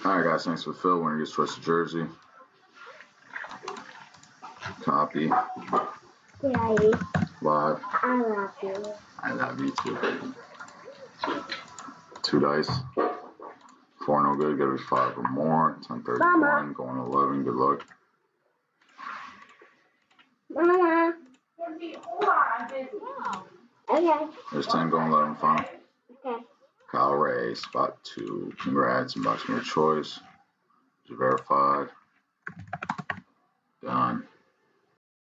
Alright guys, thanks for Phil. Winner gets choice of jersey. Copy. Daddy. Live. I love you. I love you too. 2 dice. 4 no good, gotta be 5 or more. 10 31, Mama. going 11, good luck. Mama. Okay. There's 10 going 11, final. Okay. Kyle Ray, spot 2. Congrats, inbox me your choice. Is it verified? Done.